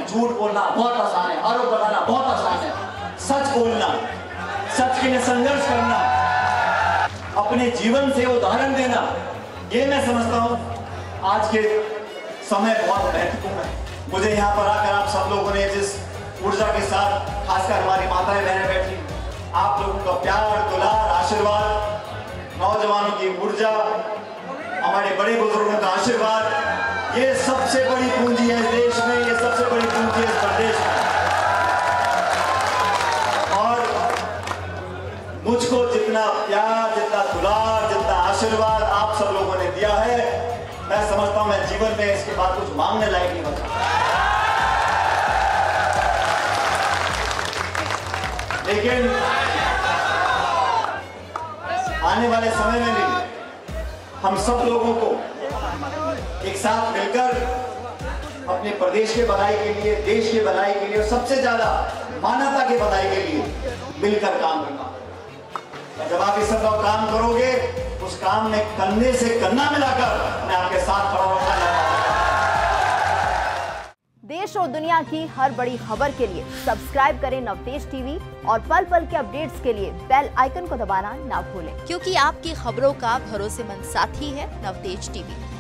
झूठ बोलना बहुत आसान है, आरोप लगाना बहुत आसान है, सच बोलना, सच के लिए संघर्ष करना, अपने जीवन से उदाहरण देना, ये मैं समझता हूँ आज के समय बहुत महत्वपूर्ण है। मुझे यहाँ पर आकर आप सब लोगों ने जिस ऊर्जा के साथ, खासकर हमारी माताएं बहनें बैठी, आप लोगों का प्यार, दुलार, आशीर्वाद, नौजवानों की ऊर्जा, हमारे बड़े बुजुर्गों का आशीर्वाद, ये सबसे बड़ी पूंजी है इस देश में, ये सबसे बड़ी पूंजी है इस प्रदेश में। और मुझको जितना प्यार, जितना दुलार, जितना आशीर्वाद आप सब लोगों ने दिया है, मैं समझता हूं मैं जीवन में इसके बाद कुछ मांगने लायक नहीं बचा। लेकिन आने वाले समय में भी हम सब लोगों को एक साथ मिलकर अपने प्रदेश के भलाई के लिए, देश के भलाई के लिए और सबसे ज्यादा मानवता के भलाई के लिए मिलकर काम करना। जब आप ये सब लोग काम करोगे, उस काम में कंधे से कंधा मिलाकर मैं आपके साथ खड़ा रहूंगा। देश और दुनिया की हर बड़ी खबर के लिए सब्सक्राइब करें नवतेज टीवी और पल पल के अपडेट्स के लिए बेल आइकन को दबाना ना भूलें, क्योंकि आपकी खबरों का भरोसेमंद साथी है नवतेज टीवी।